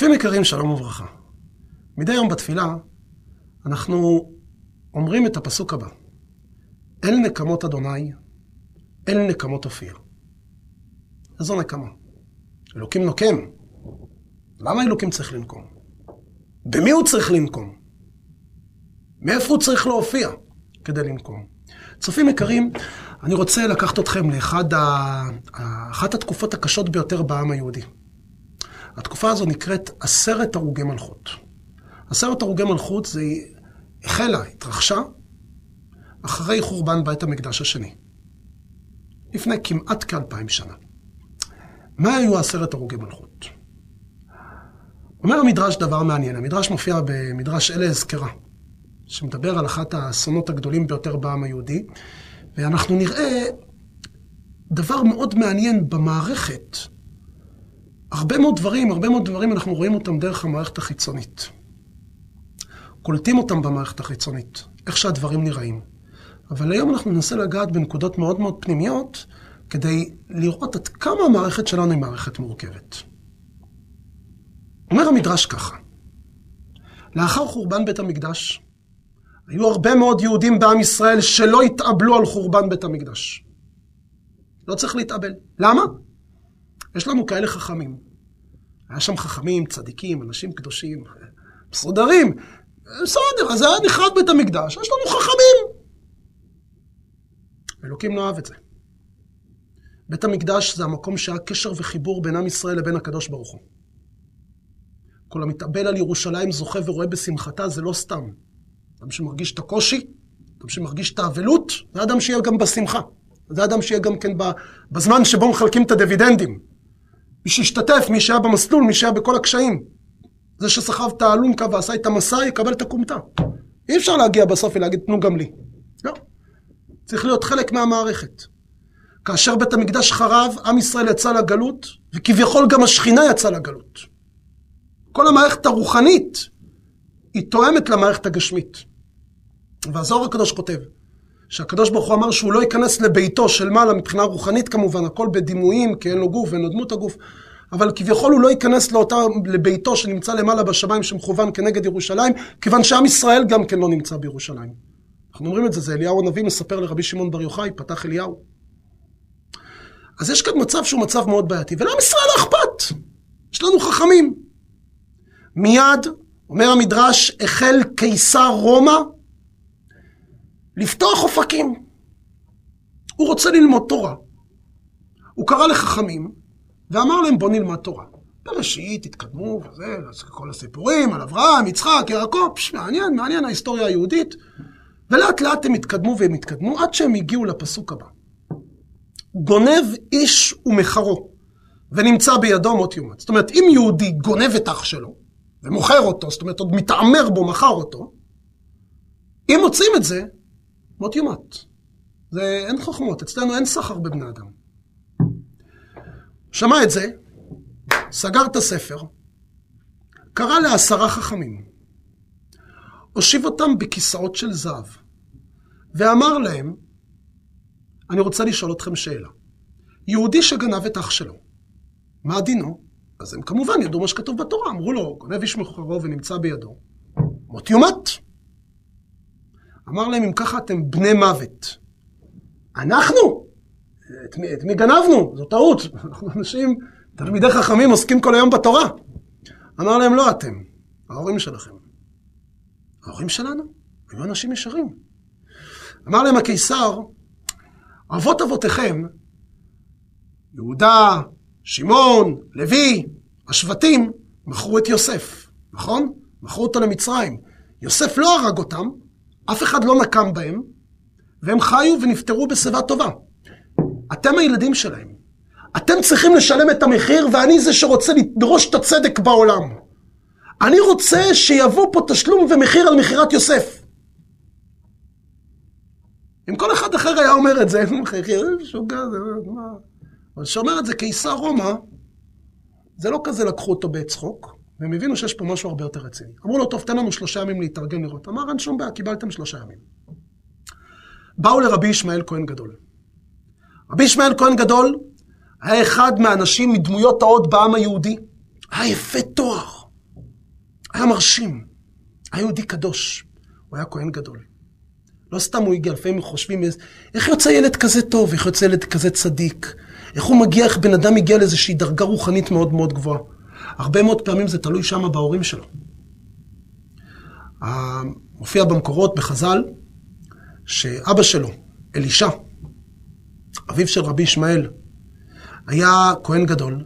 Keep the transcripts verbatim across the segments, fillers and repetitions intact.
צופים יקרים, שלום וברכה. מדי יום בתפילה אנחנו אומרים את הפסוק הבא: אל נקמות אדוני, אל נקמות אופיר. איזו נקמה? אלוקים נוקם. למה אלוקים צריך לנקום? במי הוא צריך לנקום? מאיפה הוא צריך להופיע כדי לנקום? צופים יקרים, אני רוצה לקחת אתכם לאחת ה... אחת התקופות הקשות ביותר בעם היהודי. התקופה הזו נקראת עשרת הרוגי מלכות. עשרת הרוגי מלכות זה החלה, התרחשה, אחרי חורבן בית המקדש השני. לפני כמעט כאלפיים שנה. מה היו עשרת הרוגי מלכות? אומר המדרש דבר מעניין. המדרש מופיע במדרש אלה הזכרה, שמדבר על אחת האסונות הגדולים ביותר בעם היהודי, ואנחנו נראה דבר מאוד מעניין במערכת. הרבה מאוד דברים, הרבה מאוד דברים אנחנו רואים אותם דרך המערכת החיצונית. קולטים אותם במערכת החיצונית, איך שהדברים נראים. אבל היום אנחנו ננסה לגעת בנקודות מאוד מאוד פנימיות, כדי לראות עד כמה המערכת שלנו היא מערכת מורכבת. אומר המדרש ככה: לאחר חורבן בית המקדש, היו הרבה מאוד יהודים בעם ישראל שלא התאבלו על חורבן בית המקדש. לא צריך להתאבל. למה? יש לנו כאלה חכמים. היה שם חכמים, צדיקים, אנשים קדושים, מסודרים. בסדר, אז היה נחרב בית המקדש, יש לנו חכמים. אלוקים לא אוהב את זה. בית המקדש זה המקום שהיה קשר וחיבור בין עם ישראל לבין הקדוש ברוך הוא. כל המתאבל על ירושלים זוכה ורואה בשמחתה, זה לא סתם. אדם שמרגיש את הקושי, אדם שמרגיש את האבלות, זה אדם שיהיה גם בשמחה. זה אדם שיהיה גם כן בזמן שבו מחלקים את הדיבידנדים. מי שישתתף, מי שהיה במסלול, מי שהיה בכל הקשיים. זה שסחב את האלונקה ועשה את המסע, יקבל את הקומתה. אי אפשר להגיע בסוף ולהגיד, תנו גם לי. לא. צריך להיות חלק מהמערכת. כאשר בית המקדש חרב, עם ישראל יצא לגלות, וכביכול גם השכינה יצא לגלות. כל המערכת הרוחנית היא תואמת למערכת הגשמית. והזוהר הקדוש כותב, שהקדוש ברוך הוא אמר שהוא לא ייכנס לביתו של מעלה מבחינה רוחנית כמובן, הכל בדימויים, כי אין לו גוף ואין לו דמות הגוף, אבל כביכול הוא לא ייכנס לאותה, לביתו שנמצא למעלה בשמיים שמכוון כנגד ירושלים, כיוון שעם ישראל גם כן לא נמצא בירושלים. אנחנו אומרים את זה, זה אליהו הנביא מספר לרבי שמעון בר יוחאי, פתח אליהו. אז יש כאן מצב שהוא מצב מאוד בעייתי, ולעם ישראל לא אכפת. יש לנו חכמים. מיד, אומר המדרש, החל קיסר רומא לפתוח אופקים. הוא רוצה ללמוד תורה. הוא קרא לחכמים ואמר להם בוא נלמד תורה. בראשית, התקדמו וזה, כל הסיפורים על אברהם, יצחק, יעקב, פש, מעניין, מעניין ההיסטוריה היהודית. ולאט לאט הם התקדמו והם התקדמו עד שהם הגיעו לפסוק הבא. גונב איש ומחרו ונמצא בידו מות יומת. זאת אומרת, אם יהודי גונב את אח שלו ומוכר אותו, זאת אומרת, עוד מתעמר בו, מחר אותו, אם מוצאים את זה, מות יומת. זה אין חוכמות, אצלנו אין סחר בבני אדם. שמע את זה, סגר את הספר, קרא לעשרה חכמים, הושיב אותם בכיסאות של זהב, ואמר להם, אני רוצה לשאול אתכם שאלה. יהודי שגנב את אח שלו, מה דינו? אז הם כמובן ידעו מה שכתוב בתורה, אמרו לו, גונב איש מחרו ונמצא בידו, מות יומת. אמר להם, אם ככה אתם בני מוות. אנחנו? את מי, את מי גנבנו? זו טעות. אנחנו אנשים, תלמידי חכמים עוסקים כל היום בתורה. אמר להם, לא אתם, ההורים שלכם. ההורים שלנו? היו אנשים ישרים. אמר להם הקיסר, אבות אבותיכם, יהודה, שמעון, לוי, השבטים, מכרו את יוסף, נכון? מכרו אותו למצרים. יוסף לא הרג אותם, אף אחד לא נקם בהם, והם חיו ונפטרו בשיבה טובה. אתם הילדים שלהם. אתם צריכים לשלם את המחיר, ואני זה שרוצה לדרוש את הצדק בעולם. אני רוצה שיבוא פה תשלום ומחיר על מחירת יוסף. אם כל אחד אחר היה אומר את זה, אין מחיר, שוגע, זה מה? אבל שאומר את זה קיסר רומא, זה לא כזה לקחו אותו בצחוק, והם הבינו שיש פה משהו הרבה יותר רציני. אמרו לו, טוב, תן לנו שלושה ימים להתארגן לראות. אמר, אין שום בעיה, קיבלתם שלושה ימים. באו לרבי ישמעאל כהן גדול. רבי ישמעאל כהן גדול היה אחד מהאנשים מדמויות ההוד בעם היהודי. היה יפה תואר, היה מרשים, היה יהודי קדוש, הוא היה כהן גדול. לא סתם הוא הגיע, לפעמים חושבים, איך יוצא ילד כזה טוב, איך יוצא ילד כזה צדיק, איך הוא מגיע, איך בן אדם הגיע לאיזושהי דרגה רוחנית מאוד מאוד גבוהה. הרבה מאוד פעמים זה תלוי שם בהורים שלו. מופיע במקורות בחז"ל, שאבא שלו, אלישע, אביו של רבי ישמעאל, היה כהן גדול,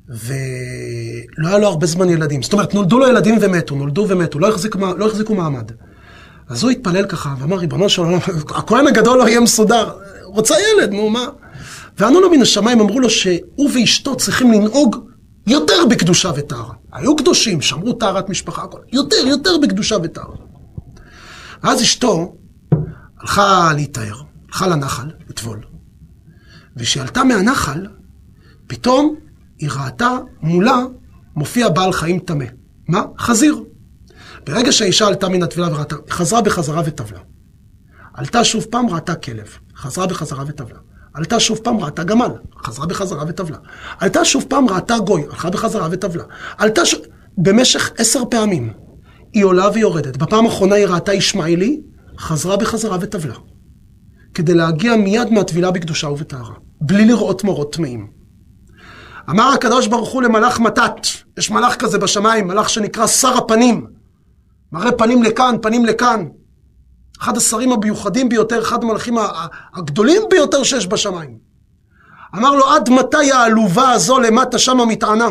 ולא היה לו הרבה זמן ילדים. זאת אומרת, נולדו לו ילדים ומתו, נולדו ומתו, לא החזיקו, לא החזיקו מעמד. אז הוא התפלל ככה, ואמר, ריבונו של עולם, הכהן הגדול לא יהיה מסודר, רוצה ילד, נו מה? וענו לו מן השמיים, אמרו לו שהוא ואשתו צריכים לנהוג יותר בקדושה וטהרה. היו קדושים, שמרו טהרת משפחה, הכל. יותר, יותר בקדושה וטהרה. ואז אשתו הלכה להתאר, הלכה לנחל, לטבול. וכשעלתה מהנחל, פתאום היא ראתה מולה מופיע בעל חיים טמא. מה? חזיר. ברגע שהאישה עלתה מן הטבילה וראתה, חזרה בחזרה וטבלה. עלתה שוב פעם, ראתה כלב. חזרה בחזרה וטבלה. עלתה שוב פעם, ראתה גמל. חזרה בחזרה וטבלה. עלתה שוב פעם, ראתה גוי. הלכה בחזרה וטבלה. עלתה ש... במשך עשר פעמים היא עולה ויורדת. בפעם האחרונה היא ראתה ישמעאלי, חזרה בחזרה וטבלה. כדי להגיע מיד מהטבילה בקדושה ובטהרה. בלי לראות מורות טמאים. אמר הקדוש ברוך הוא למלאך מתת. יש מלאך כזה בשמיים, מלאך שנקרא שר הפנים. מראה פנים לכאן, פנים לכאן. אחד השרים המיוחדים ביותר, אחד המלאכים הגדולים ביותר שיש בשמיים. אמר לו, עד מתי העלובה הזו למטה שם המטענה?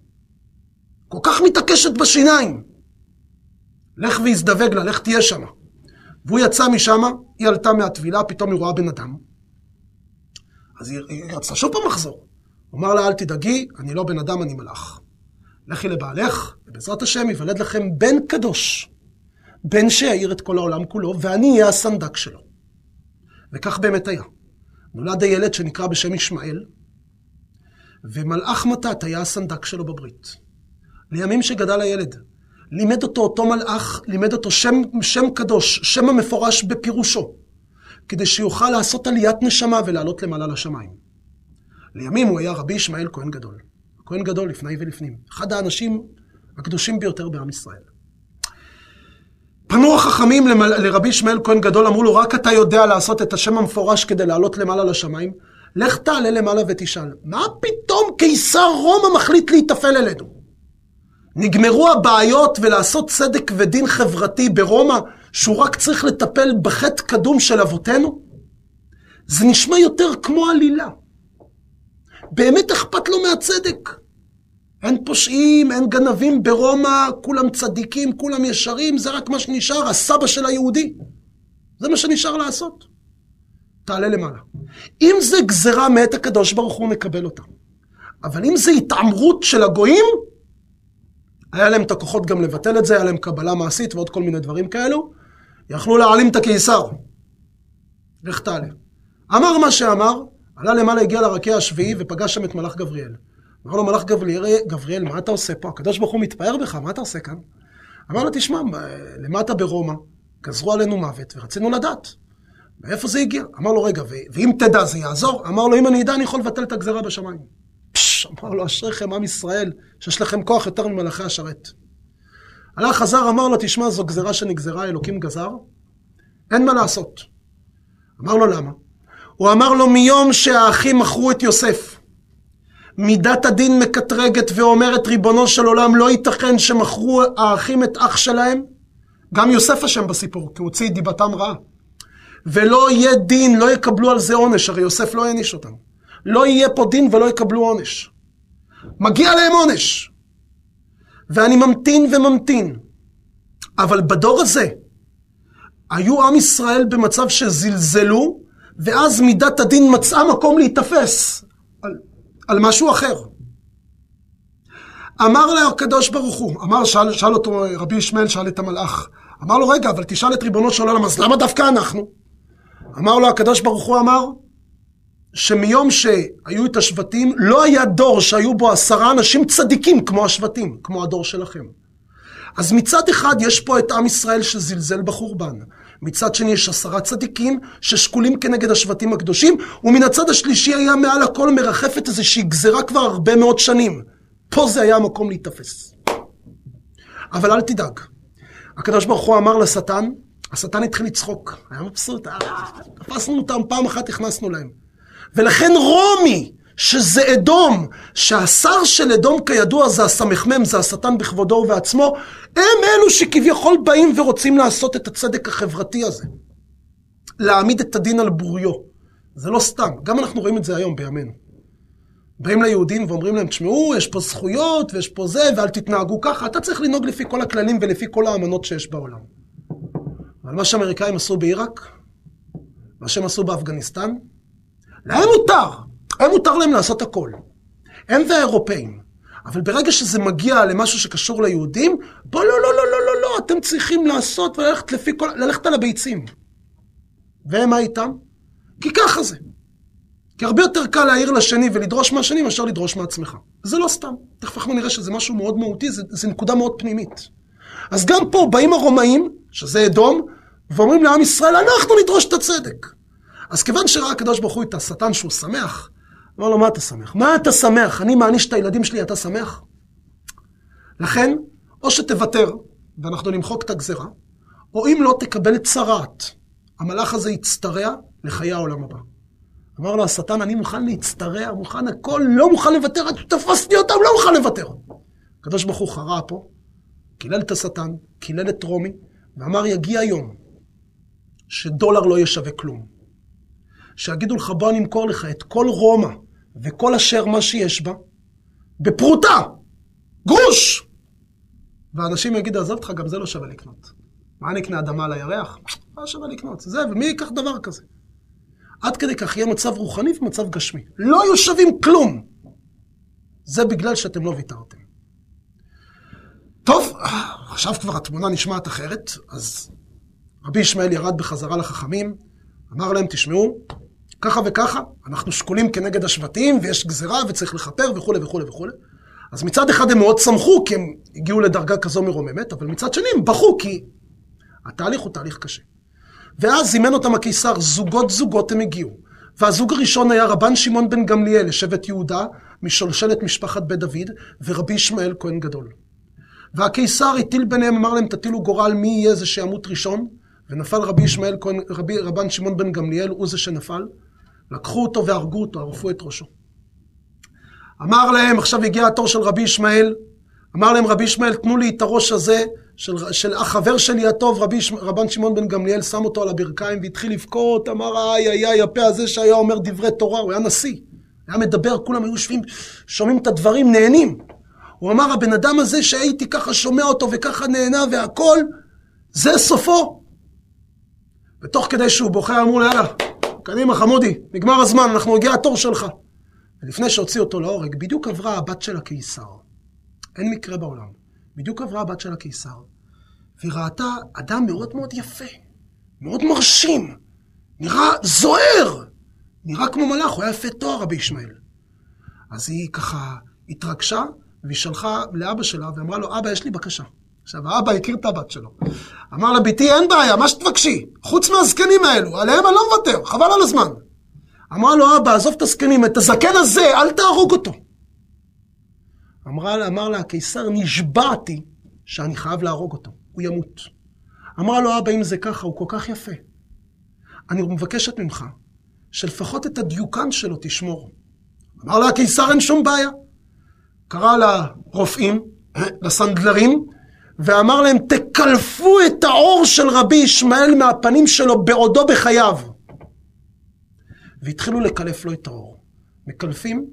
כל כך מתעקשת בשיניים. לך והזדווג לה, לך תהיה שם. והוא יצא משם, היא עלתה מהטבילה, פתאום היא רואה בן אדם. אז היא, היא רצה שוב פעם לחזור. הוא אמר לה, אל תדאגי, אני לא בן אדם, אני מלאך. לכי לבעלך, ובעזרת השם יוולד לכם בן קדוש. בן שיעיר את כל העולם כולו, ואני אהיה הסנדק שלו. וכך באמת היה. נולד הילד שנקרא בשם ישמעאל, ומלאך מתת היה הסנדק שלו בברית. לימים שגדל הילד, לימד אותו אותו מלאך, לימד אותו שם, שם קדוש, שם המפורש בפירושו, כדי שיוכל לעשות עליית נשמה ולעלות למעלה לשמיים. לימים הוא היה רבי ישמעאל כהן גדול. כהן גדול לפני ולפנים. אחד האנשים הקדושים ביותר בעם ישראל. פנו החכמים לרבי ישמעאל כהן גדול, אמרו לו, רק אתה יודע לעשות את השם המפורש כדי לעלות למעלה לשמיים, לך תעלה למעלה ותשאל, מה פתאום קיסר רומא מחליט להתאפל אלינו? נגמרו הבעיות ולעשות צדק ודין חברתי ברומא, שהוא רק צריך לטפל בחטא קדום של אבותינו? זה נשמע יותר כמו עלילה. באמת אכפת לו מהצדק. אין פושעים, אין גנבים ברומא, כולם צדיקים, כולם ישרים, זה רק מה שנשאר, הסבא של היהודי. זה מה שנשאר לעשות. תעלה למעלה. אם זה גזרה מאת הקדוש ברוך הוא, נקבל אותה. אבל אם זה התעמרות של הגויים, היה להם את הכוחות גם לבטל את זה, היה להם קבלה מעשית ועוד כל מיני דברים כאלו, יכלו להעלים את הקיסר. לך תעלה. אמר מה שאמר, עלה למעלה, הגיע לרקיע השביעי ופגש שם את מלאך גבריאל. אמר לו, מלאך גבריאל, גבריאל, מה אתה עושה פה? הקדוש ברוך הוא מתפאר בך, מה אתה עושה כאן? אמר לו, תשמע, למטה ברומא, גזרו עלינו מוות ורצינו לדעת. מאיפה זה הגיע? אמר לו, רגע, ואם תדע זה יעזור? אמר לו, אם אני ידע, אני יכול לבטל את הגזרה בשמיים. פש, אמר לו, אשריכם עם ישראל, שיש לכם כוח יותר ממלאכי השרת. הלך חזר, אמר לו, תשמע, זו גזרה שנגזרה, אלוקים גזר, אין מה לעשות. אמר לו, למה? הוא אמר לו, מיום שהאחים מכרו את יוסף, מידת הדין מקטרגת ואומרת, ריבונו של עולם, לא ייתכן שמכרו האחים את אח שלהם, גם יוסף השם בסיפור, כי הוא הוציא דיבתם רעה. ולא יהיה דין, לא יקבלו על זה עונש, הרי יוסף לא יעניש אותם. לא יהיה פה דין ולא יקבלו עונש. מגיע להם עונש. ואני ממתין וממתין. אבל בדור הזה, היו עם ישראל במצב שזלזלו, ואז מידת הדין מצאה מקום להתאפס על, על משהו אחר. אמר לה הקדוש ברוך הוא, אמר, שאל, שאל אותו רבי ישמעאל, שאל את המלאך, אמר לו, רגע, אבל תשאל את ריבונו של עולם, אז למה דווקא אנחנו? אמר לו הקדוש ברוך הוא, אמר, שמיום שהיו את השבטים, לא היה דור שהיו בו עשרה אנשים צדיקים כמו השבטים, כמו הדור שלכם. אז מצד אחד יש פה את עם ישראל שזלזל בחורבן. מצד שני יש עשרה צדיקים ששקולים כנגד השבטים הקדושים, ומן הצד השלישי היה מעל הכל מרחפת איזושהי גזרה כבר הרבה מאוד שנים. פה זה היה המקום להתאפס. אבל אל תדאג. הקדוש ברוך הוא אמר לשטן, השטן התחיל לצחוק. היה מבסוט, אה, תפסנו אותם, פעם אחת הכנסנו להם. ולכן רומי, שזה אדום, שהשר של אדום כידוע זה הסמ"ם, זה השטן בכבודו ובעצמו, הם אלו שכביכול באים ורוצים לעשות את הצדק החברתי הזה. להעמיד את הדין על בוריו. זה לא סתם, גם אנחנו רואים את זה היום בימינו. באים ליהודים ואומרים להם, תשמעו, יש פה זכויות ויש פה זה, ואל תתנהגו ככה, אתה צריך לנהוג לפי כל הכללים ולפי כל האמנות שיש בעולם. אבל מה שהאמריקאים עשו בעיראק, מה שהם עשו באפגניסטן, להם מותר, הם מותר להם לעשות הכל. הם והאירופאים. אבל ברגע שזה מגיע למשהו שקשור ליהודים, בוא, לא, לא, לא, לא, לא, לא, אתם צריכים לעשות וללכת לפי כל, ללכת על הביצים. ומה איתם? כי ככה זה. כי הרבה יותר קל להעיר לשני ולדרוש מהשני מאשר לדרוש מעצמך. זה לא סתם. תכף אנחנו נראה שזה משהו מאוד מהותי, זה, זה נקודה מאוד פנימית. אז גם פה באים הרומאים, שזה אדום, ואומרים לעם ישראל, אנחנו נדרוש את הצדק. אז כיוון שראה הקדוש ברוך הוא את השטן שהוא שמח, אמר לו, מה אתה שמח? מה אתה שמח? אני מעניש את הילדים שלי, אתה שמח? לכן, או שתוותר, ואנחנו נמחוק את הגזרה, או אם לא תקבל צרעת, המלאך הזה יצטרע לחיי העולם הבא. אמר לו השטן, אני מוכן להצטרע, מוכן הכל, לא מוכן לוותר, עד שתפסתי אותם, לא מוכן לוותר. הקדוש ברוך הוא חרע פה, קילל את השטן, קילל את רומי, ואמר, יגיע יום שדולר לא ישווה כלום. שיגידו לך, בוא נמכור לך את כל רומא, וכל אשר מה שיש בה, בפרוטה, גרוש. ואנשים יגידו, עזוב אותך, גם זה לא שווה לקנות. מה נקנה אדמה על הירח? מה שווה לקנות? זה, ומי ייקח דבר כזה? עד כדי כך יהיה מצב רוחני ומצב גשמי. לא יהיו שווים כלום. זה בגלל שאתם לא ויתרתם. טוב, עכשיו כבר התמונה נשמעת אחרת, אז רבי ישמעאל ירד בחזרה לחכמים, אמר להם, תשמעו, ככה וככה, אנחנו שקולים כנגד השבטים, ויש גזרה וצריך לחפר וכו' וכו' וכו'. אז מצד אחד הם מאוד שמחו, כי הם הגיעו לדרגה כזו מרוממת, אבל מצד שני הם בכו, כי התהליך הוא תהליך קשה. ואז זימן אותם הקיסר, זוגות זוגות הם הגיעו. והזוג הראשון היה רבן שמעון בן גמליאל, לשבט יהודה, משולשלת משפחת בית דוד, ורבי ישמעאל כהן גדול. והקיסר הטיל ביניהם, אמר להם, תטילו גורל מי יהיה זה שימות ראשון, ונפל רבי ישמעאל כהן, רבי, רבן שמעון בן גמליאל, הוא זה שנפל. לקחו אותו והרגו אותו, ערפו את ראשו. אמר להם, עכשיו הגיע התור של רבי ישמעאל, אמר להם רבי ישמעאל, תנו לי את הראש הזה, של, של החבר שלי הטוב, רבי, רבן שמעון בן גמליאל, שם אותו על הברכיים והתחיל לבכות, אמר, איי, איי, איי, הפה הזה שהיה אומר דברי תורה, הוא היה נשיא, היה מדבר, כולם היו יושבים, שומעים את הדברים, נהנים. הוא אמר, הבן אדם הזה שהייתי ככה שומע אותו וככה נהנה והכל, זה סופו. ותוך כדי שהוא בוכה, אמרו לו, יאללה, קדימה חמודי, נגמר הזמן, אנחנו הגיע התור שלך. ולפני שהוציא אותו להורג, בדיוק עברה הבת של הקיסר. אין מקרה בעולם. בדיוק עברה הבת של הקיסר. והיא ראתה אדם מאוד מאוד יפה, מאוד מרשים, נראה זוהר, נראה כמו מלאך, הוא היה יפה תואר רבי ישמעאל. אז היא ככה התרגשה, והיא שלחה לאבא שלה, ואמרה לו, אבא, יש לי בקשה. עכשיו, האבא הכיר את הבת שלו. אמר לה, ביתי, אין בעיה, מה שתבקשי, חוץ מהזקנים האלו, עליהם אני לא מוותר, חבל על הזמן. אמרה לו, אבא, עזוב את הזקנים, את הזקן הזה, אל תהרוג אותו. אמרה לה, אמר לה, הקיסר, נשבעתי שאני חייב להרוג אותו, הוא ימות. אמרה לו, אבא, אם זה ככה, הוא כל כך יפה. אני מבקשת ממך, שלפחות את הדיוקן שלו תשמור. אמר לה, הקיסר, אין שום בעיה. קרא לרופאים, לסנדלרים, ואמר להם, תקלפו את האור של רבי ישמעאל מהפנים שלו בעודו בחייו. והתחילו לקלף לו את האור. מקלפים,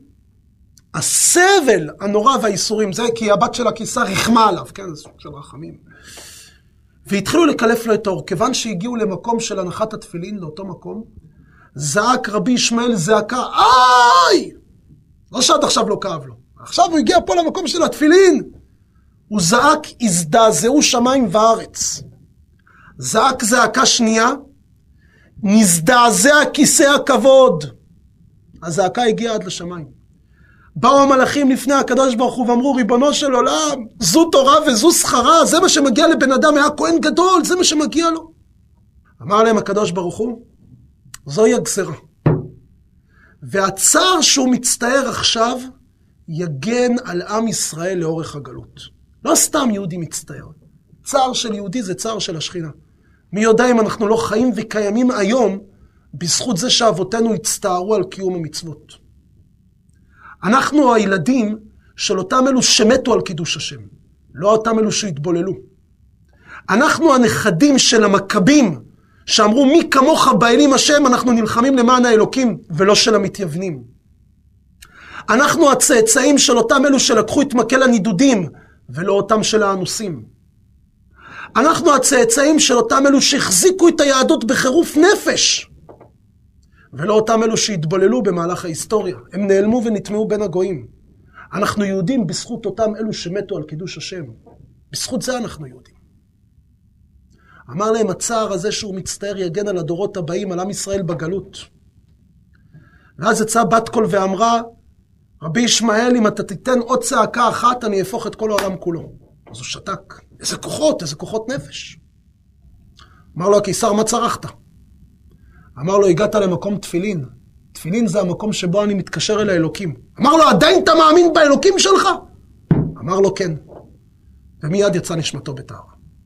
הסבל הנורא והאיסורים, זה כי הבת של הקיסר רחמה עליו, כן, זה סוג של רחמים. והתחילו לקלף לו את האור, כיוון שהגיעו למקום של הנחת התפילין, לאותו מקום, זעק רבי ישמעאל זעקה, איי! לא שעד עכשיו לא כאב לו. עכשיו הוא הגיע פה למקום של התפילין. הוא זעק, הזדעזעו שמיים וארץ. זעק זעקה שנייה, נזדעזע כיסא הכבוד. הזעקה הגיעה עד לשמיים. באו המלאכים לפני הקדוש ברוך הוא ואמרו, ריבונו של עולם, זו תורה וזו שכרה, זה מה שמגיע לבן אדם, היה כהן גדול, זה מה שמגיע לו. אמר להם הקדוש ברוך הוא, זוהי הגזרה. והצער שהוא מצטער עכשיו, יגן על עם ישראל לאורך הגלות. לא סתם יהודי מצטער. צער של יהודי זה צער של השכינה. מי יודע אם אנחנו לא חיים וקיימים היום בזכות זה שאבותינו הצטערו על קיום המצוות. אנחנו הילדים של אותם אלו שמתו על קידוש השם, לא אותם אלו שהתבוללו. אנחנו הנכדים של המכבים שאמרו מי כמוך באלים השם, אנחנו נלחמים למען האלוקים ולא של המתייוונים. אנחנו הצאצאים של אותם אלו שלקחו את מקל הנידודים ולא אותם של האנוסים. אנחנו הצאצאים של אותם אלו שהחזיקו את היהדות בחירוף נפש ולא אותם אלו שהתבוללו במהלך ההיסטוריה. הם נעלמו ונטמעו בין הגויים. אנחנו יהודים בזכות אותם אלו שמתו על קידוש השם. בזכות זה אנחנו יהודים. אמר להם הצער הזה שהוא מצטער יגן על הדורות הבאים, על עם ישראל בגלות. ואז יצאה בת קול ואמרה, רבי ישמעאל, אם אתה תיתן עוד צעקה אחת, אני אהפוך את כל העולם כולו. אז הוא שתק. איזה כוחות, איזה כוחות נפש. אמר לו הקיסר, מה צרחת? אמר לו, הגעת למקום תפילין. תפילין זה המקום שבו אני מתקשר אל האלוקים. אמר לו, עדיין אתה מאמין באלוקים שלך? אמר לו, כן. ומיד יצא נשמתו בטהרה.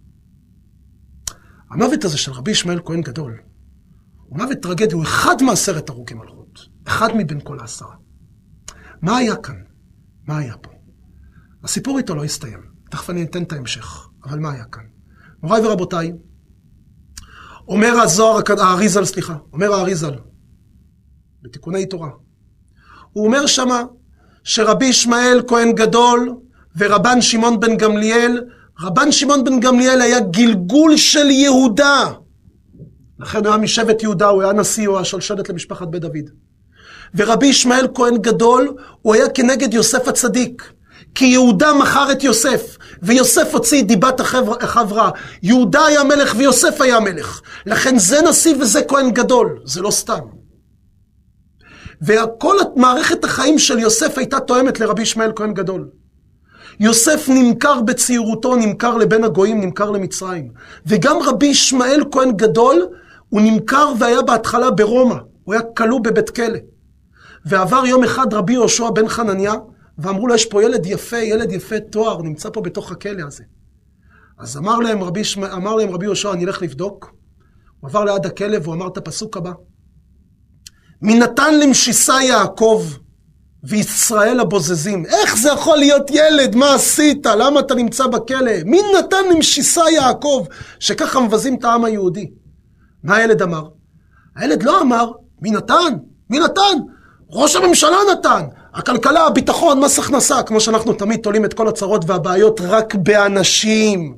המוות הזה של רבי ישמעאל כהן גדול, הוא מוות טרגדי, הוא אחד מעשרת הרוגי מלכות. אחד מבין כל העשרה. מה היה כאן? מה היה פה? הסיפור איתו לא הסתיים. תכף אני אתן את ההמשך. אבל מה היה כאן? מוריי ורבותיי, אומר הזוהר, האריזל, סליחה, אומר האריזל, בתיקוני תורה. הוא אומר שמה שרבי ישמעאל כהן גדול ורבן שמעון בן גמליאל, רבן שמעון בן גמליאל היה גלגול של יהודה. לכן הוא היה משבט יהודה, הוא היה נשיא, הוא היה שלשלת למשפחת בית דוד. ורבי ישמעאל כהן גדול, הוא היה כנגד יוסף הצדיק. כי יהודה מכר את יוסף, ויוסף הוציא דיבת אחיו רע. יהודה היה מלך ויוסף היה מלך. לכן זה נשיא וזה כהן גדול, זה לא סתם. וכל מערכת החיים של יוסף הייתה תואמת לרבי ישמעאל כהן גדול. יוסף נמכר בצעירותו, נמכר לבין הגויים, נמכר למצרים. וגם רבי ישמעאל כהן גדול, הוא נמכר והיה בהתחלה ברומא. הוא היה כלוא בבית כלא. ועבר יום אחד רבי יהושע בן חנניה, ואמרו לו, יש פה ילד יפה, ילד יפה תואר, נמצא פה בתוך הכלא הזה. אז אמר להם רבי, אמר להם רבי יהושע, אני אלך לבדוק. הוא עבר ליד הכלא והוא אמר את הפסוק הבא. מי נתן למשיסה יעקב וישראל הבוזזים. איך זה יכול להיות ילד? מה עשית? למה אתה נמצא בכלא? מי נתן למשיסה יעקב? שככה מבזים את העם היהודי. מה הילד אמר? הילד לא אמר, מי נתן? מי נתן? ראש הממשלה נתן. הכלכלה, הביטחון, מס הכנסה, כמו שאנחנו תמיד תולים את כל הצרות והבעיות רק באנשים.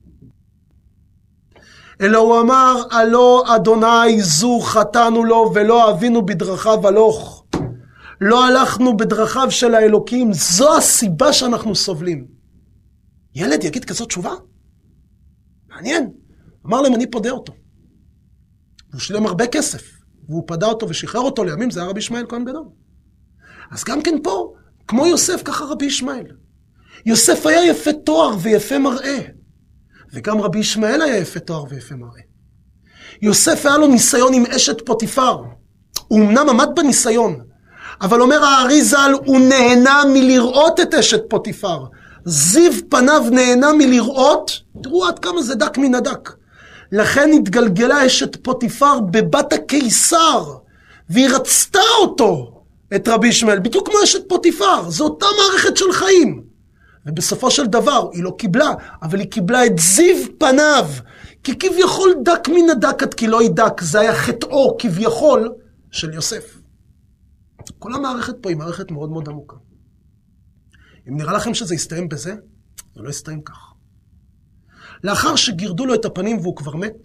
אלא הוא אמר, הלא אדוני זו חטאנו לו ולא אבינו בדרכיו הלוך. לא הלכנו בדרכיו של האלוקים, זו הסיבה שאנחנו סובלים. ילד יגיד כזאת תשובה? מעניין. אמר להם, אני פודה אותו. הוא שילם הרבה כסף, והוא פדה אותו ושחרר אותו לימים, זה היה רבי ישמעאל כהן גדול. אז גם כן פה, כמו יוסף, ככה רבי ישמעאל. יוסף היה יפה תואר ויפה מראה. וגם רבי ישמעאל היה יפה תואר ויפה מראה. יוסף היה לו ניסיון עם אשת פוטיפר. הוא אמנם עמד בניסיון, אבל אומר האריזל, הוא נהנה מלראות את אשת פוטיפר. זיו פניו נהנה מלראות, תראו עד כמה זה דק מן הדק. לכן התגלגלה אשת פוטיפר בבת הקיסר, והיא רצתה אותו. את רבי ישמעאל, בדיוק כמו אשת פוטיפר, זו אותה מערכת של חיים. ובסופו של דבר, היא לא קיבלה, אבל היא קיבלה את זיו פניו, כי כביכול דק מן הדק עד כי לא ידק, זה היה חטאו כביכול של יוסף. כל המערכת פה היא מערכת מאוד מאוד עמוקה. אם נראה לכם שזה יסתיים בזה, זה לא יסתיים כך. לאחר שגירדו לו את הפנים והוא כבר מת,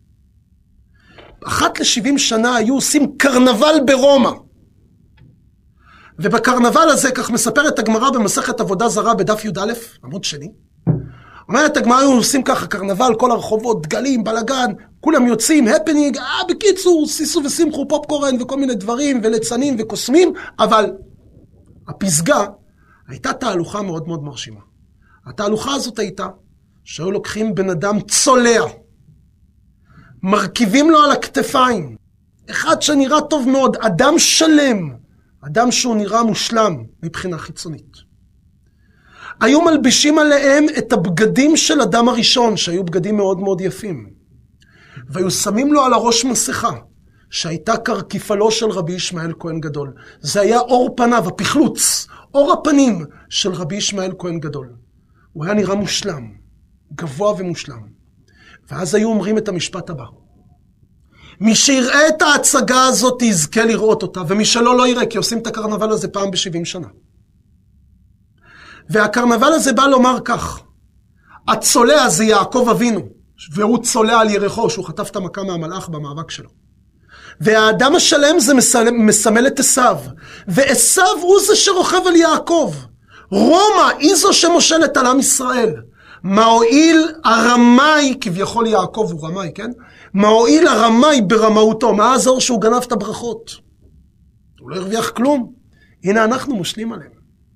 אחת לשבעים שנה היו עושים קרנבל ברומא. ובקרנבל הזה, כך מספרת הגמרא במסכת עבודה זרה בדף י"א, עמוד שני. אומרת הגמרא, היו עושים ככה קרנבל, כל הרחובות, דגלים, בלגן, כולם יוצאים, הפנינג, אה, בקיצור, סיסו וסימחו, פופקורן וכל מיני דברים, ולצנים וקוסמים, אבל הפסגה הייתה תהלוכה מאוד מאוד מרשימה. התהלוכה הזאת הייתה שהיו לוקחים בן אדם צולע, מרכיבים לו על הכתפיים, אחד שנראה טוב מאוד, אדם שלם, אדם שהוא נראה מושלם מבחינה חיצונית. היו מלבישים עליהם את הבגדים של אדם הראשון, שהיו בגדים מאוד מאוד יפים. והיו שמים לו על הראש מסכה, שהייתה כרכפלו של רבי ישמעאל כהן גדול. זה היה אור פניו, הפחלוץ, אור הפנים של רבי ישמעאל כהן גדול. הוא היה נראה מושלם, גבוה ומושלם. ואז היו אומרים את המשפט הבא. מי שיראה את ההצגה הזאת יזכה לראות אותה, ומי שלא לא יראה, כי עושים את הקרנבל הזה פעם ב-שבעים שנה. והקרנבל הזה בא לומר כך, הצולע זה יעקב אבינו, והוא צולע על ירחו, שהוא חטף את המכה מהמלאך במאבק שלו. והאדם השלם זה מסמל את עשיו, ועשיו הוא זה שרוכב על יעקב. רומא היא זו שמושלת על עם ישראל. מה הועיל הרמאי, כביכול יעקב הוא רמאי, כן? מה הועיל הרמאי ברמאותו, מה העזור שהוא גנב את הברכות? הוא לא הרוויח כלום. הנה אנחנו מושלים עליהם.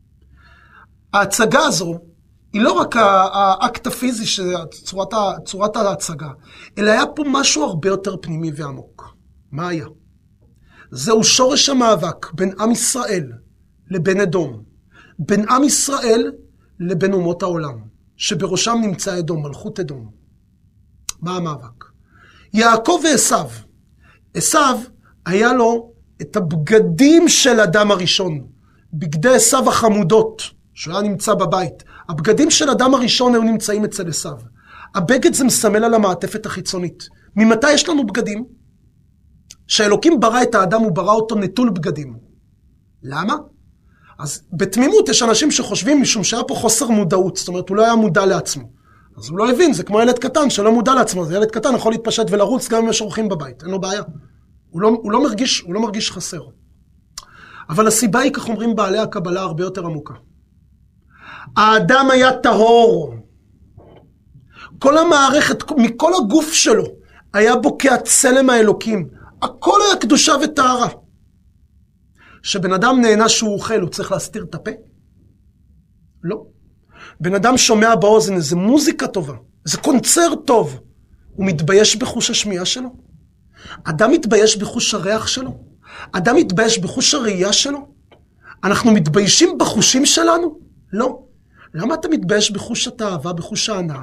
ההצגה הזו היא לא רק האקט הפיזי, צורת, צורת ההצגה, אלא היה פה משהו הרבה יותר פנימי ועמוק. מה היה? זהו שורש המאבק בין עם ישראל לבין אדום, בין עם ישראל לבין אומות העולם, שבראשם נמצא אדום, מלכות אדום. מה המאבק? יעקב ועשיו. עשיו היה לו את הבגדים של אדם הראשון, בגדי עשיו החמודות, שהוא היה נמצא בבית. הבגדים של אדם הראשון היו נמצאים אצל עשיו. הבגד זה מסמל על המעטפת החיצונית. ממתי יש לנו בגדים? שאלוקים ברא את האדם, הוא ברא אותו נטול בגדים. למה? אז בתמימות יש אנשים שחושבים משום שהיה פה חוסר מודעות, זאת אומרת הוא לא היה מודע לעצמו. אז הוא לא הבין, זה כמו ילד קטן שלא מודע לעצמו, זה ילד קטן יכול להתפשט ולרוץ גם אם יש אורחים בבית, אין לו בעיה. הוא לא, הוא לא מרגיש, הוא לא מרגיש חסר. אבל הסיבה היא, כך אומרים בעלי הקבלה, הרבה יותר עמוקה. האדם היה טהור. כל המערכת, מכל הגוף שלו, היה בוקע צלם האלוקים. הכל היה קדושה וטהרה. שבן אדם נהנה שהוא אוכל, הוא צריך להסתיר את הפה? לא. בן אדם שומע באוזן איזה מוזיקה טובה, איזה קונצרט טוב, הוא מתבייש בחוש השמיעה שלו? אדם מתבייש בחוש הריח שלו? אדם מתבייש בחוש הראייה שלו? אנחנו מתביישים בחושים שלנו? לא. למה אתה מתבייש בחוש התאווה, בחוש ההנאה?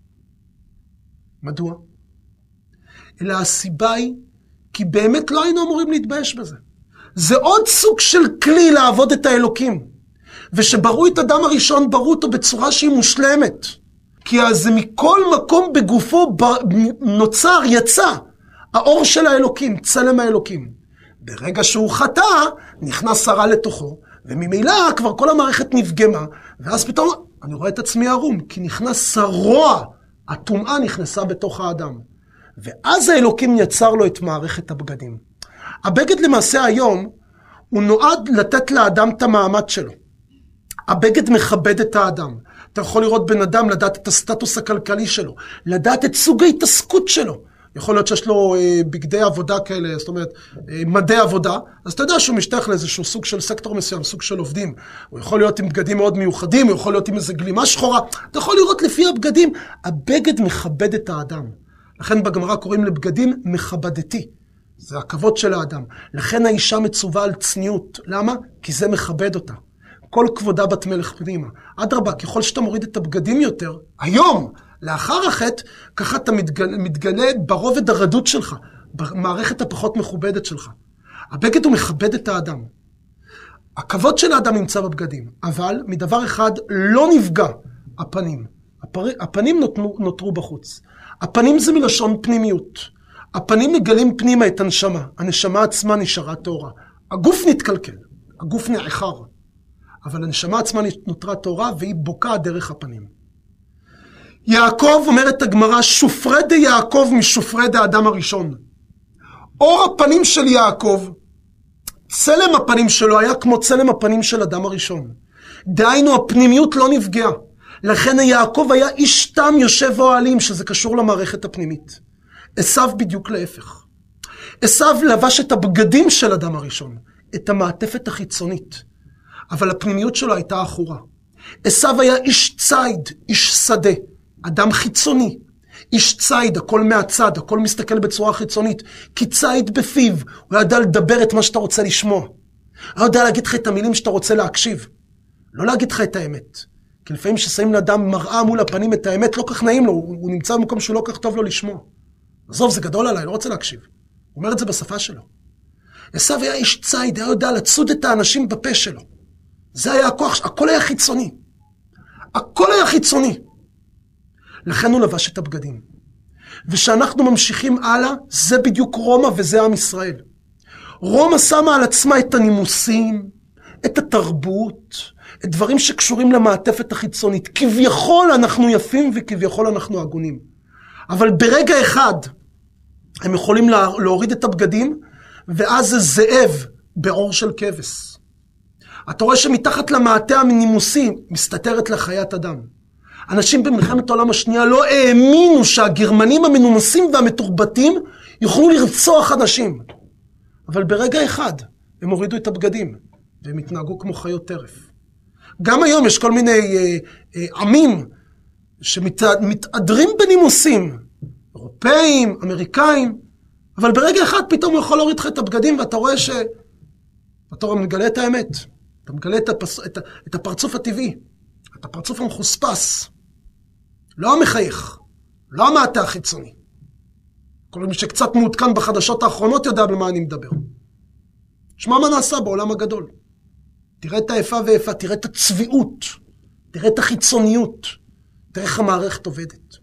מדוע? אלא הסיבה היא, כי באמת לא היינו אמורים להתבייש בזה. זה עוד סוג של כלי לעבוד את האלוקים. ושבראו את אדם הראשון, בראו אותו בצורה שהיא מושלמת. כי אז זה מכל מקום בגופו נוצר, יצא, האור של האלוקים, צלם האלוקים. ברגע שהוא חטא, נכנס הרע לתוכו, וממילא כבר כל המערכת נפגמה, ואז פתאום אני רואה את עצמי ערום, כי נכנס הרוע, הטומאה נכנסה בתוך האדם. ואז האלוקים יצר לו את מערכת הבגדים. הבגד למעשה היום, הוא נועד לתת לאדם את המעמד שלו. הבגד מכבד את האדם. אתה יכול לראות בן אדם, לדעת את הסטטוס הכלכלי שלו, לדעת את סוג ההתעסקות שלו. יכול להיות שיש לו אה, בגדי עבודה כאלה, זאת אומרת, אה, מדעי עבודה, אז אתה יודע שהוא משתייך לאיזשהו סוג של סקטור מסוים, סוג של עובדים. הוא יכול להיות עם בגדים מאוד מיוחדים, הוא יכול להיות עם איזו גלימה שחורה. אתה יכול לראות לפי הבגדים. הבגד מכבד את האדם. לכן בגמרא קוראים לבגדים מכבדתי. זה הכבוד של האדם. לכן האישה מצווה על צניעות. למה? כי זה מכבד אותה. כל כבודה בת מלך פנימה. אדרבה, ככל שאתה מוריד את הבגדים יותר, היום, לאחר החטא, ככה אתה מתגלה, מתגלה ברובד הרדוד שלך, במערכת הפחות מכובדת שלך. הבגד הוא מכבד את האדם. הכבוד של האדם נמצא בבגדים, אבל מדבר אחד לא נפגע הפנים. הפר... הפנים נותרו, נותרו בחוץ. הפנים זה מלשון פנימיות. הפנים מגלים פנימה את הנשמה. הנשמה עצמה נשארה טהורה. הגוף נתקלקל, הגוף נעחר. אבל הנשמה עצמה נותרה טהורה והיא בוקעה דרך הפנים. יעקב, אומרת הגמרא, שופרי די יעקב משופרי די האדם הראשון. אור הפנים של יעקב, צלם הפנים שלו היה כמו צלם הפנים של אדם הראשון. דהיינו, הפנימיות לא נפגעה. לכן יעקב היה איש תם יושב אוהלים, שזה קשור למערכת הפנימית. עשיו בדיוק להפך. עשיו לבש את הבגדים של אדם הראשון, את המעטפת החיצונית. אבל הפנימיות שלו הייתה אחורה. עשיו היה איש ציד, איש שדה, אדם חיצוני. איש ציד, הכל מהצד, הכל מסתכל בצורה חיצונית, כי ציד בפיו, הוא ידע לדבר את מה שאתה רוצה לשמוע. הוא ידע להגיד לך את המילים שאתה רוצה להקשיב. לא להגיד לך את האמת. כי לפעמים ששמים לאדם מראה מול הפנים את האמת, לא כך נעים לו, הוא, הוא נמצא במקום שהוא לא כך טוב לו לשמוע. עזוב, זה גדול עליי, לא רוצה להקשיב. הוא אומר את זה בשפה שלו. עשיו היה איש ציד, היה יודע לצוד את האנשים בפה שלו. זה היה הכוח, הכל היה חיצוני. הכל היה חיצוני. לכן הוא לבש את הבגדים. ושאנחנו ממשיכים הלאה, זה בדיוק רומא וזה עם ישראל. רומא שמה על עצמה את הנימוסים, את התרבות, את דברים שקשורים למעטפת החיצונית. כביכול אנחנו יפים וכביכול אנחנו הגונים. אבל ברגע אחד הם יכולים להוריד את הבגדים, ואז זה זאב בעור של כבש. אתה רואה שמתחת למעטה הנימוסי מסתתרת לחיית אדם. אנשים במלחמת העולם השנייה לא האמינו שהגרמנים המנומסים והמתורבתים יוכלו לרצוח אנשים. אבל ברגע אחד הם הורידו את הבגדים, והם התנהגו כמו חיות טרף. גם היום יש כל מיני אה, אה, עמים שמתעדרים בנימוסים, אירופאים, אמריקאים, אבל ברגע אחד פתאום הוא יכול להוריד לך את הבגדים, ואתה רואה ש... אתה רואה, מגלה את האמת. אתה מגלה את, הפס... את, ה... את הפרצוף הטבעי, את הפרצוף המחוספס. לא המחייך, לא המעטה החיצוני. כל מי שקצת מעודכן בחדשות האחרונות יודע במה אני מדבר. שמע מה נעשה בעולם הגדול. תראה את האיפה ואיפה, תראה את הצביעות, תראה את החיצוניות, תראה איך המערכת עובדת.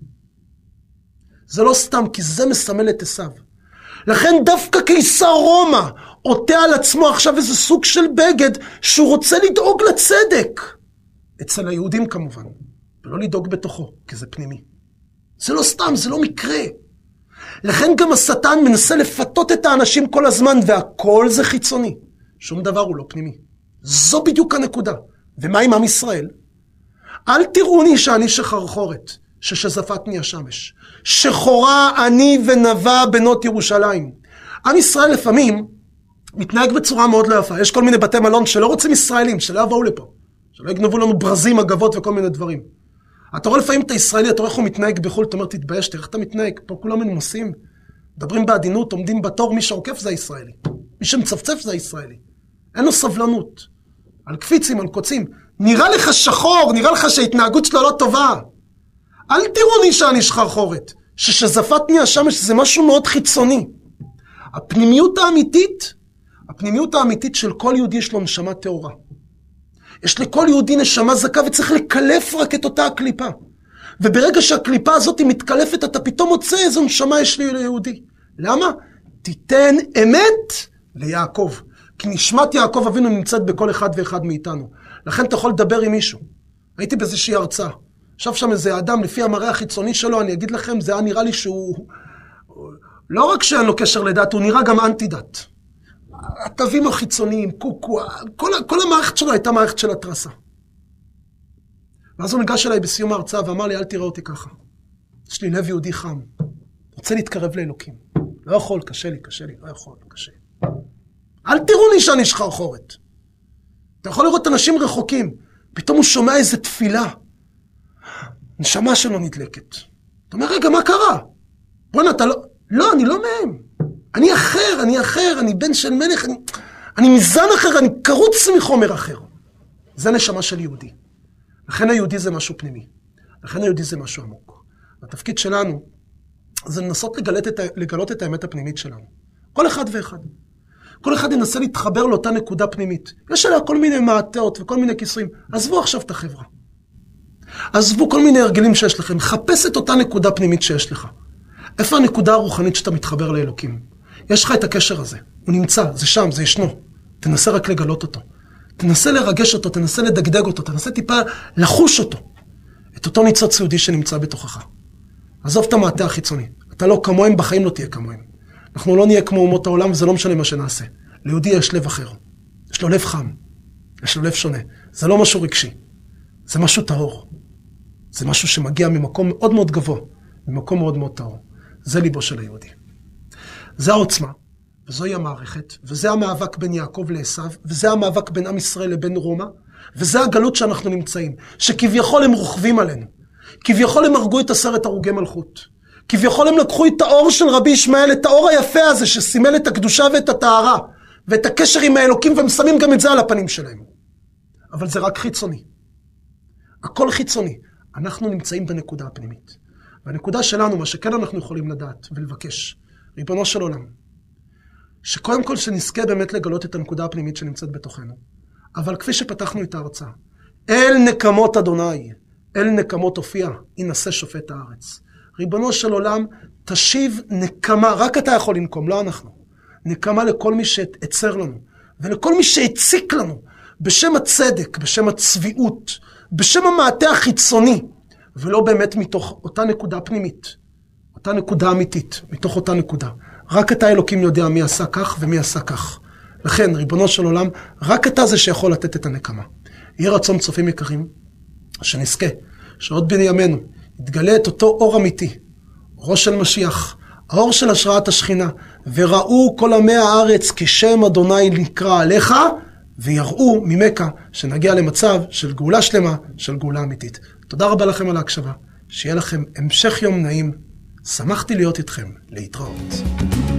זה לא סתם, כי זה מסמל את עשיו. לכן דווקא קיסר רומא עוטה על עצמו עכשיו איזה סוג של בגד שהוא רוצה לדאוג לצדק. אצל היהודים כמובן, ולא לדאוג בתוכו, כי זה פנימי. זה לא סתם, זה לא מקרה. לכן גם השטן מנסה לפתות את האנשים כל הזמן, והכל זה חיצוני. שום דבר הוא לא פנימי. זו בדיוק הנקודה. ומה עם עם ישראל? אל תראוני שאני שחרחורת, ששזפתני השמש. שחורה אני ונבה בנות ירושלים. עם ישראל לפעמים מתנהג בצורה מאוד לא יפה. יש כל מיני בתי מלון שלא רוצים ישראלים, שלא יבואו לפה. שלא יגנבו לנו ברזים, אגבות וכל מיני דברים. אתה רואה לפעמים את הישראלי, אתה רואה איך הוא מתנהג בחול, אתה אומר, תתבייש, תראה איך אתה מתנהג. פה כולם מנומסים, מדברים בעדינות, עומדים בתור, מי שעוקף זה הישראלי. מי שמצפצף זה הישראלי. אין לו סבלנות. על קפיצים, על קוצים. נראה לך שחור, נראה לך שההתנהגות שלו לא טובה. אל תראוני שאני שחרחורת. ששזפתני השמש זה משהו מאוד חיצוני. הפנימיות האמיתית, הפנימיות האמיתית של כל יהודי יש לו נשמה טהורה. יש לכל יהודי נשמה זכה וצריך לקלף רק את אותה הקליפה. וברגע שהקליפה הזאת מתקלפת, אתה פתאום מוצא איזו נשמה יש לי ליהודי. למה? תיתן אמת ליעקב. כי נשמת יעקב אבינו נמצאת בכל אחד ואחד מאיתנו. לכן אתה יכול לדבר עם מישהו. הייתי באיזושהי הרצאה. עכשיו שם איזה אדם, לפי המראה החיצוני שלו, אני אגיד לכם, זה היה נראה לי שהוא... לא רק שאין לו קשר לדת, הוא נראה גם אנטי דת. התווים החיצוניים, קוקו, כל, כל המערכת שלו הייתה מערכת של התרסה. ואז הוא ניגש אליי בסיום ההרצאה ואמר לי, אל תראה אותי ככה. יש לי לב יהודי חם. רוצה להתקרב לאלוקים. לא יכול, קשה לי, קשה לי, לא יכול, קשה. אל תראו לי שאני שחרחורת. אתה יכול לראות אנשים רחוקים. פתאום הוא שומע איזו תפילה. נשמה שלו נדלקת. אתה אומר, רגע, מה קרה? בוא'נה, אתה לא... לא, אני לא מהם. אני אחר, אני אחר, אני בן של מלך, אני, אני מזן אחר, אני קרוץ מחומר אחר. זה נשמה של יהודי. לכן היהודי זה משהו פנימי. לכן היהודי זה משהו עמוק. התפקיד שלנו זה לנסות לגלות את, לגלות את האמת הפנימית שלנו. כל אחד ואחד. כל אחד ינסה להתחבר לאותה נקודה פנימית. יש עליה כל מיני מעטאות וכל מיני כיסויים. עזבו עכשיו את החברה. עזבו כל מיני הרגלים שיש לכם. חפש את אותה נקודה פנימית שיש לך. איפה הנקודה הרוחנית שאתה מתחבר לאלוקים? יש לך את הקשר הזה. הוא נמצא, זה שם, זה ישנו. תנסה רק לגלות אותו. תנסה לרגש אותו, תנסה לדגדג אותו, תנסה טיפה לחוש אותו. את אותו ניצוץ יהודי שנמצא בתוכך. עזוב את המעטה החיצוני. אתה לא כמוהם, בחיים לא תהיה כמוהם. אנחנו לא נהיה כמו אומות העולם, וזה לא משנה מה שנעשה. ליהודי יש לב אחר. יש לו לב חם. יש לו לב שונה. זה לא משהו רגשי. זה משהו טהור. זה משהו שמגיע ממקום מאוד מאוד גבוה. ממקום מאוד מאוד טהור. זה ליבו של היהודי. זה העוצמה, וזוהי המערכת, וזה המאבק בין יעקב לעשיו, וזה המאבק בין עם ישראל לבין רומא, וזה הגלות שאנחנו נמצאים, שכביכול הם רוכבים עלינו. כביכול הם הרגו את עשרת הרוגי מלכות. כביכול הם לקחו את האור של רבי ישמעאל, את האור היפה הזה שסימל את הקדושה ואת הטהרה, ואת הקשר עם האלוקים, והם שמים גם את זה על הפנים שלהם. אבל זה רק חיצוני. הכל חיצוני. אנחנו נמצאים בנקודה הפנימית. והנקודה שלנו, מה שכן אנחנו יכולים לדעת ולבקש, ריבונו של עולם, שקודם כל שנזכה באמת לגלות את הנקודה הפנימית שנמצאת בתוכנו. אבל כפי שפתחנו את ההרצאה, אל נקמות אדוני, אל נקמות הופיע, ינשא שופט הארץ. ריבונו של עולם, תשיב נקמה, רק אתה יכול לנקום, לא אנחנו. נקמה לכל מי שעצר לנו, ולכל מי שהציק לנו, בשם הצדק, בשם הצביעות, בשם המעטה החיצוני, ולא באמת מתוך אותה נקודה פנימית, אותה נקודה אמיתית, מתוך אותה נקודה. רק אתה אלוקים יודע מי עשה כך ומי עשה כך. לכן, ריבונו של עולם, רק אתה זה שיכול לתת את הנקמה. יהיה רצון צופים יקרים, שנזכה, שעוד בימינו יתגלה את אותו אור אמיתי, אורו של משיח, האור של השראת השכינה, וראו כל עמי הארץ כי שם אדוני נקרא עליך, ויראו ממך שנגיע למצב של גאולה שלמה, של גאולה אמיתית. תודה רבה לכם על ההקשבה, שיהיה לכם המשך יום נעים, שמחתי להיות איתכם, להתראות.